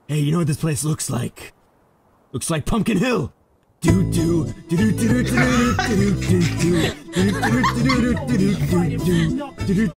Hey, you know what this place looks like? Looks like Pumpkin Hill. Do do do do do do do do do do do do do do do do do do do.